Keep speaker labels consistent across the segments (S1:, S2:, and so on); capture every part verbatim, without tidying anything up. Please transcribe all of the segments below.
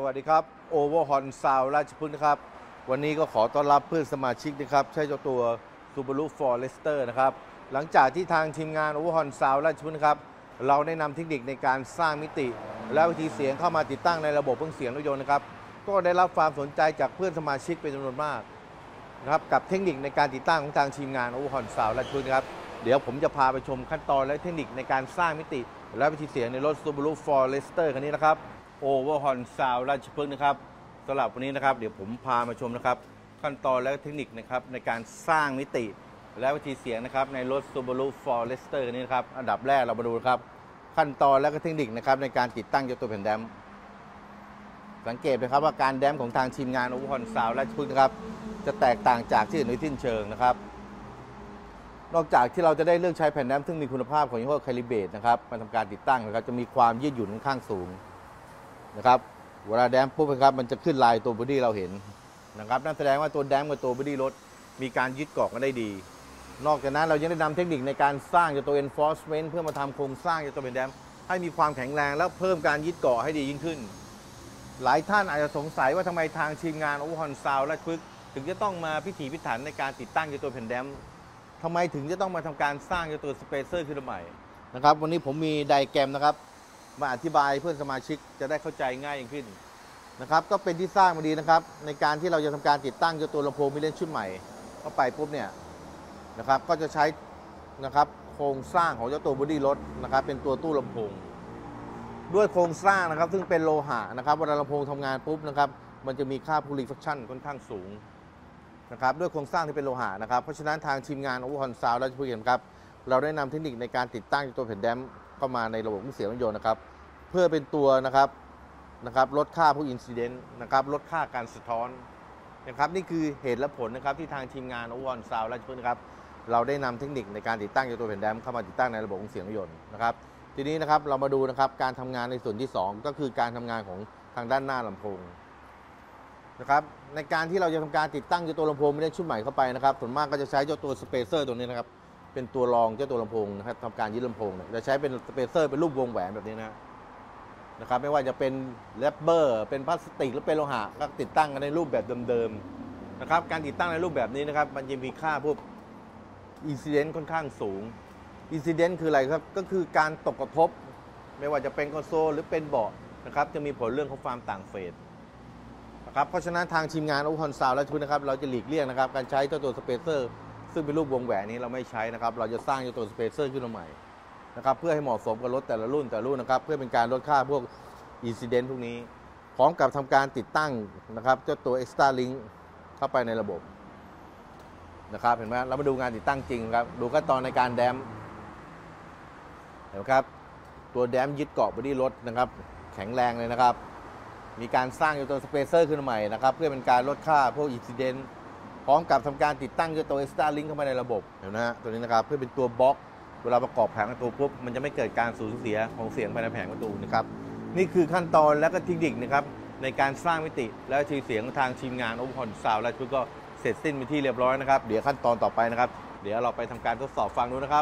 S1: วัสดีครับโอเวอร์ฮอนซาวราชพฤกษ์นะครับวันนี้ก็ขอต้อนรับเพื่อนสมาชิกนะครับใช้เจ้าตัว Subaru Forester นะครับหลังจากที่ทางทีมงานโอเวอร์ฮอนซาวราชพฤกษ์นะครับเราได้นำเทคนิคในการสร้างมิติและวิธีเสียงเข้ามาติดตั้งในระบบเครื่องเสียงรถยนต์นะครับก็ได้รับความสนใจจากเพื่อนสมาชิกเป็นจำนวนมากนะครับกับเทคนิคในการติดตั้งของทางทีมงานโอเวอร์ฮอนซาวราชพฤกษ์นะครับเดี๋ยวผมจะพาไปชมขั้นตอนและเทคนิคในการสร้างมิติและวิธีเสียงในรถ Subaru Forester คันนี้นะครับโอเวอร์ฮอนซาวราชพฤกษ์นะครับสำหรับวันนี้นะครับเดี๋ยวผมพามาชมนะครับขั้นตอนและเทคนิคนะครับในการสร้างมิติและวิธีเสียงนะครับในรถ Subaru Forester คันนี้นะครับอันดับแรกเรามาดูครับขั้นตอนและก็เทคนิคนะครับในการติดตั้งเจ้าตัวแผ่นแดมสังเกตนะครับว่าการแดมของทางทีมงานโอเวอร์ฮอนซาวราชพฤกษ์นะครับจะแตกต่างจากที่อื่นโดยสิ้นเชิงนะครับนอกจากที่เราจะได้เลือกใช้แผ่นแดมซึ่งมีคุณภาพของยี่ห้อ Calibrate นะครับมาทำการติดตั้งนะครับจะมีความยืดหยุ่นค่อนข้างสูงนะครับเวลาแดมปุ๊บนะครับมันจะขึ้นลายตัวบอดี้เราเห็นนะครับนั่นแสดงว่าตัวแดมกับตัวบอดี้รถมีการยึดเกาะกันได้ดีนอกจากนั้นเรายังได้นำเทคนิคในการสร้างตัว enforcement เพื่อมาทำโครงสร้างตัวแดมให้มีความแข็งแรงและเพิ่มการยึดเกาะให้ดียิ่งขึ้นหลายท่านอาจจะสงสัยว่าทำไมทางทีมงานโอเวอร์ฮอนซาวราชพฤกษ์ถึงจะต้องมาพิถีพิถันในการติดตั้งตัวแผ่นแดมทำไมถึงจะต้องมาทำการสร้างตัวสเปเซอร์ขึ้นมาใหม่นะครับวันนี้ผมมีไดอะแกรมนะครับมาอธิบายเพื่อนสมาชิกจะได้เข้าใจง่ายยิ่งขึ้นนะครับก็เป็นที่ทราบมาดีนะครับในการที่เราจะทำการติดตั้งตัวลำโพงมิเลนชุดใหม่เข้าไปปุ๊บเนี่ยนะครับก็จะใช้นะครับโครงสร้างของเจ้าตัวบอดี้รถนะครับเป็นตัวตู้ลำโพงด้วยโครงสร้างนะครับซึ่งเป็นโลหะนะครับเวลาลำโพงทำงานปุ๊บนะครับมันจะมีค่าพูลิฟัคชั่นค่อนข้างสูงนะครับด้วยโครงสร้างที่เป็นโลหะนะครับเพราะฉะนั้นทางทีมงานโอเวอร์ฮอนซาวราชพฤกษ์ครับเราได้นำเทคนิคในการติดตั้งตัวแผ่นแดมเข้ามาในระบบเครื่องเสียงรถยนต์นะครับเพื่อเป็นตัวนะครับนะครับลดค่าพวกอินซิเดนต์นะครับลดค่าการสะท้อนนะครับนี่คือเหตุและผลนะครับที่ทางทีมงานโอเวอร์ฮอนซาวราชพฤกษ์นะครับเราได้นำเทคนิคในการติดตั้งตัวแผ่นแดมเข้ามาติดตั้งในระบบเครื่องเสียงรถยนต์นะครับทีนี้นะครับเรามาดูนะครับการทำงานในส่วนที่สองก็คือการทำงานของทางด้านหน้าลำโพงนะครับในการที่เราจะทำการติดตั้งเจ้าตัวลำโพงไม่ได้ชุดใหม่เข้าไปนะครับส่วนมากก็จะใช้เจ้าตัวสเปเซอร์ตัวนี้นะครับเป็นตัวรองเจ้าตัวลำโพงนะครับทำการยึดลำโพงจะใช้เป็นสเปเซอร์เป็นรูปวงแหวนแบบนี้นะนะครับไม่ว่าจะเป็นแรปเบอร์เป็นพลาสติกหรือเป็นโลหะก็ติดตั้งกันในรูปแบบเดิมๆนะครับการติดตั้งในรูปแบบนี้นะครับมันจะมีค่าพวกอินซิเดนต์ค่อนข้างสูงอินซิเดนต์คืออะไรครับก็คือการตกกระทบไม่ว่าจะเป็นคอนโซลหรือเป็นเบาะนะครับจะมีผลเรื่องของความต่างเฟสนะครับเพราะฉะนั้นทางทีมงานโอเวอร์ฮอนซาวราชพฤกษ์นะครับเราจะหลีกเลี่ยงนะครับการใช้เจ้าตัวสเปเซอร์ซึ่งเป็นรูปวงแหวนนี้เราไม่ใช้นะครับเราจะสร้างเจ้าตัวสเปเซอร์ขึ้นมาใหม่นะครับเพื่อให้เหมาะสมกับรถแต่ละรุ่นแต่ละรุ่นนะครับเพื่อเป็นการลดค่าพวกอินซิเดนต์พวกนี้พร้อมกับทำการติดตั้งนะครับเจ้าตัว Extra Link เข้าไปในระบบนะครับเห็นไหมเรามาดูงานติดตั้งจริงครับดูขั้นตอนในการแดมเห็นไหมครับตัวแดมยึดเกาะบอดี้รถนะครับแข็งแรงเลยนะครับมีการสร้างตัวสเปเซอร์ขึ้นมาใหม่นะครับเพื่อเป็นการลดค่าพวกอินซิเดนต์พร้อมกับทำการติดตั้งตัว Extra Link เข้ามาในระบบเห็นไหมฮะตัวนี้นะครับเพื่อเป็นตัวบล็อกเวลาประกอบแผงประตูปุ๊บมันจะไม่เกิดการสูญเสียของเสียงภายในแผงประตูนะครับนี่คือขั้นตอนและก็เทคนิคนะครับในการสร้างมิติและทีเสียงทางทีมงานโอเวอร์ฮอนซาวราชพฤกษ์ก็เสร็จสิ้นเป็นที่เรียบร้อยนะครับเดี๋ยวขั้นตอนต่อไปนะครับเดี๋ยวเราไปทำการทดสอบฟังดูนะครับ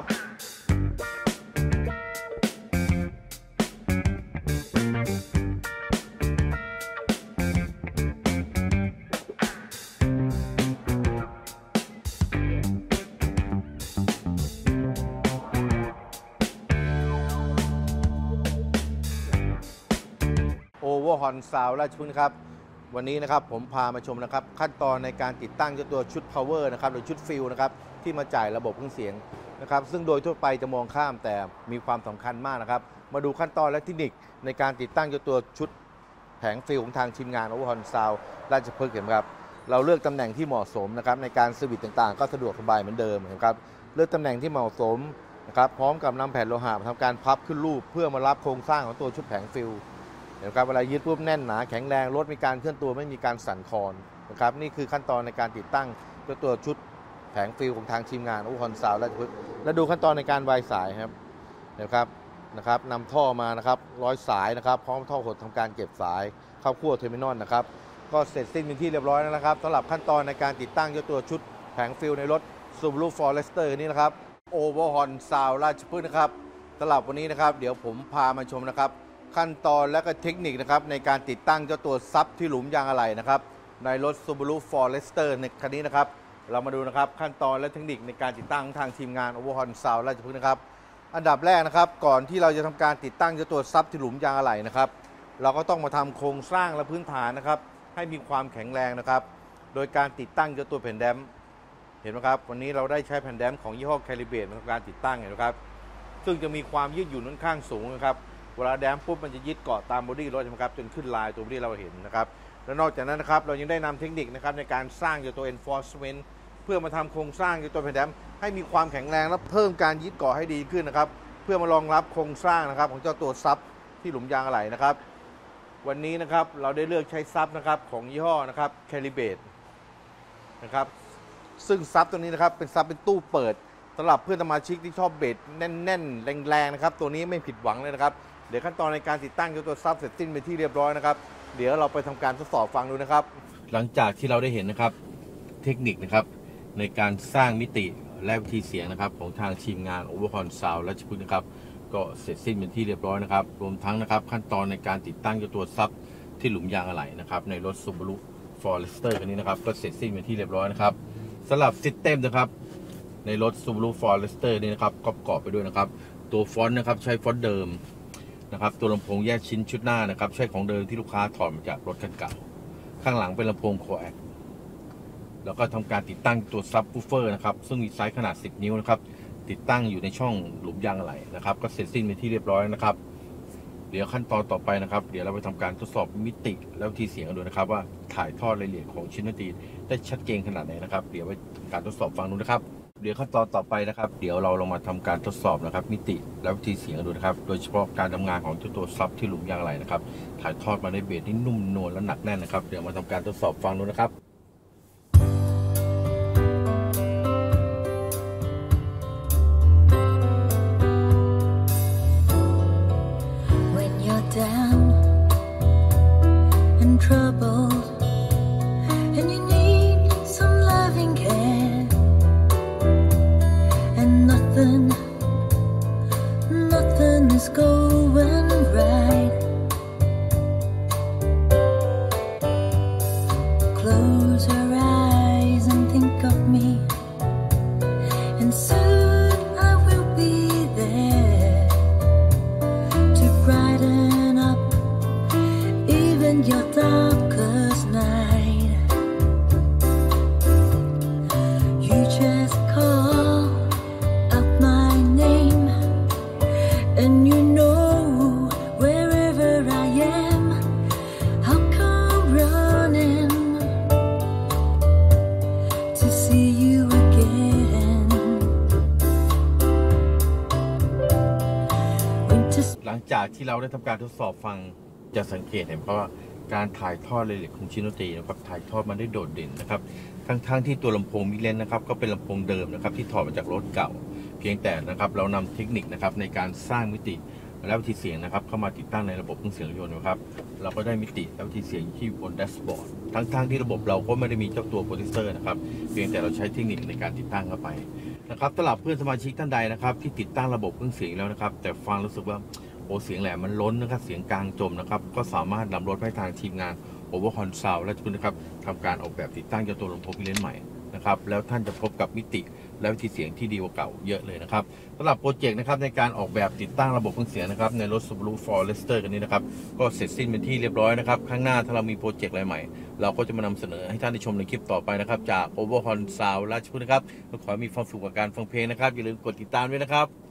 S1: โอเวอร์ฮอนซาวราชพฤกษ์ครับวันนี้นะครับผมพามาชมนะครับขั้นตอนในการติดตั้งเจ้าตัวชุด power นะครับหรือชุดฟิลนะครับที่มาจ่ายระบบเครื่องเสียงนะครับซึ่งโดยทั่วไปจะมองข้ามแต่มีความสำคัญมากนะครับมาดูขั้นตอนและเทคนิคในการติดตั้งเจ้าตัวชุดแผงฟิลของทางทีมงานโอเวอร์ฮอนซาวราชพฤกษ์ครับเราเลือกตำแหน่งที่เหมาะสมนะครับในการสวิตช์ต่างๆก็สะดวกสบายเหมือนเดิมนะครับเลือกตำแหน่งที่เหมาะสมนะครับพร้อมกับนำแผ่นโลหะมาทำการพับขึ้นรูปเพื่อมารับโครงสร้างของตัวชุดแผงฟิลนะครับเวลายึดปุ๊บแน่นหนาแข็งแรงรถมีการเคลื่อนตัวไม่มีการสั่นคลอนนะครับนี่คือขั้นตอนในการติดตั้งตัวตัวชุดแผงฟิลของทางทีมงานโอเวอร์ฮอนซาวราชพฤกษ์และดูขั้นตอนในการวายสายครับนะครับนะครับนำท่อมานะครับร้อยสายนะครับพร้อมท่อหดทำการเก็บสายเข้าขั้วเทอร์มินอลนะครับก็เสร็จสิ้นเป็นที่เรียบร้อยแล้วนะครับสำหรับขั้นตอนในการติดตั้งตัวชุดแผงฟิลในรถ Subaru Forester นี้นะครับโอเวอร์ฮอนซาวราชพฤกษ์นะครับสำหรับวันนี้นะครับเดี๋ยวผมพามาชมนะครับขั้นตอนและก็เทคนิคนะครับในการติดตั้งเจ้าตัวซับที่หลุมยางอะไหล่นะครับในรถ Subaru Forester ในคันนี้นะครับเรามาดูนะครับขั้นตอนและเทคนิคในการติดตั้งทางทีมงาน Overhaul Sound ราชพฤกษ์นะครับอันดับแรกนะครับก่อนที่เราจะทำการติดตั้งเจ้าตัวซับที่หลุมยางอะไหล่นะครับเราก็ต้องมาทำโครงสร้างและพื้นฐานนะครับให้มีความแข็งแรงนะครับโดยการติดตั้งเจ้าตัวแผ่นแดมเห็นไหมครับวันนี้เราได้ใช้แผ่นแดมของยี่ห้อ Calibrate ในการติดตั้งเห็นไหมครับซึ่งจะมีความยืดหยุ่นค่อนข้างสูงนะครับเวลาแดมปุ๊บมันจะยึดเกาะตามบอดี้รถนะครับจนขึ้นลายตัวที่เราเห็นนะครับและนอกจากนั้นนะครับเรายังได้นำเทคนิคนะครับในการสร้างเจ้าตัว enforcement เพื่อมาทำโครงสร้างเจ้าตัวแผ่นแดมให้มีความแข็งแรงและเพิ่มการยึดเกาะให้ดีขึ้นนะครับเพื่อมารองรับโครงสร้างนะครับของเจ้าตัวซับที่หลุมยางอะไหล่นะครับวันนี้นะครับเราได้เลือกใช้ซับนะครับของยี่ห้อนะครับ Calibrate นะครับซึ่งซับตัวนี้นะครับเป็นซับเป็นตู้เปิดสำหรับเพื่อนสมาชิกที่ชอบเบสแน่นๆแรงๆนะครับตัวนี้ไม่ผิดหวังเลยนะครับเดี๋ยวขั้นตอนในการติดตั้งเจ้าตัวซับเสร็จสิ้นเป็นที่เรียบร้อยนะครับเดี๋ยวเราไปทำการทดสอบฟังดูนะครับหลังจากที่เราได้เห็นนะครับเทคนิคนะครับในการสร้างมิติและวิธีเสียงนะครับของทางทีมงาน Overhaul Sound ราชพฤกษ์นะครับก็เสร็จสิ้นเป็นที่เรียบร้อยนะครับรวมทั้งนะครับขั้นตอนในการติดตั้งเจ้าตัวซับที่หลุมยางอะไหล่นะครับในรถ Subaru Forester คันนี้นะครับก็เสร็จสิ้นเป็นที่เรียบร้อยนะครับสำหรับซิสเต็มนะครับในรถ Subaru Forester นี่นะครับก็ประกอบไปด้วยนะครับตัวฟอนต์นะครับใช้ฟอนต์เดิมนะครับตัวลำโพงแยกชิ้นชุดหน้านะครับใช้ของเดิมที่ลูกค้าถอดมาจากรถคันเก่าข้างหลังเป็นลำโพงโคแอคแล้วก็ทำการติดตั้งตัวซับวูฟเฟอร์นะครับซึ่งมีไซส์ขนาดสิบนิ้วนะครับติดตั้งอยู่ในช่องหลุมยางอะไหล่นะครับก็เสร็จสิ้นเป็นที่เรียบร้อยนะครับเดี๋ยวขั้นตอนต่อไปนะครับเดี๋ยวเราไปทำการทดสอบมิติและวิธีเสียงกันดูนะครับว่าถ่ายทอดรายละเอียดของชิ้นดนตรีได้ชัดเจนขนาดไหนนะครับเดี๋ยวไปทำการทดสอบฟังดูนะครับเดี๋ยวขั้นตอนต่อไปนะครับเดี๋ยวเราลงมาทำการทดสอบนะครับมิติและวิธีเสียงกันดูนะครับโดยเฉพาะการทำงานของเจ้าตัวซับที่หลุมยางอะไหล่นะครับถ่ายทอดมาในเบสที่นุ่มนวลและหนักแน่นนะครับเดี๋ยวมาทำการทดสอบฟังดูนะครับ
S2: Down and troubled, and you need some loving care, and nothing, nothing is going right. Close your eyes and think of me, and soon I will be there to brighten.Your darkest night. You just call out my name, and you know wherever I am, I'll come running to see you again.
S1: หลังจากที่เราได้ทำการทดสอบฟังจะสังเกตเห็นเพราะว่าการถ่ายทอดรายละเอียดของชิ้นดนตรีนะครับถ่ายทอดมาได้โดดเด่นนะครับทั้งๆ ที่ตัวลำโพงมิเลนนะครับก็เป็นลำโพงเดิมนะครับที่ถอดมาจากรถเก่าเพียงแต่นะครับเรานำเทคนิคนะครับในการสร้างมิติและวิธีเสียงนะครับเข้ามาติดตั้งในระบบเครื่องเสียงรถยนต์นะครับเราก็ได้มิติและวิธีเสียงที่บนแดชบอร์ดทั้งๆที่ระบบเราก็ไม่ได้มีเจ้าตัวโปรดิวเซอร์นะครับเพียงแต่เราใช้เทคนิคในการติดตั้งเข้าไปนะครับสำหรับเพื่อนสมาชิกท่านใดนะครับที่ติดตั้งระบบเครื่องเสียงแล้วนะครับแต่ฟังรู้สึกว่าโอ้เสียงแหลมมันล้นนะครับเสียงกลางจมนะครับก็สามารถนำรถให้ทางทีมงาน Overhaul Sound ราชพฤกษ์นะครับทำการออกแบบติดตั้งเจ้าตัวลำโพงมิเลนใหม่นะครับแล้วท่านจะพบกับมิติและวิธีเสียงที่ดีกว่าเก่าเยอะเลยนะครับสำหรับโปรเจกต์นะครับในการออกแบบติดตั้งระบบเครื่องเสียงนะครับในรถ Subaru Forester กันนี้นะครับก็เสร็จสิ้นเป็นที่เรียบร้อยนะครับข้างหน้าถ้าเรามีโปรเจกต์อะไรใหม่เราก็จะมานำเสนอให้ท่านได้ชมในคลิปต่อไปนะครับจาก Overhaul Sound ราชพฤกษ์นะครับขอให้มีความสุขกับการฟังเพลงนะครับอย่าลืมกดติดตามด้วยนะครับ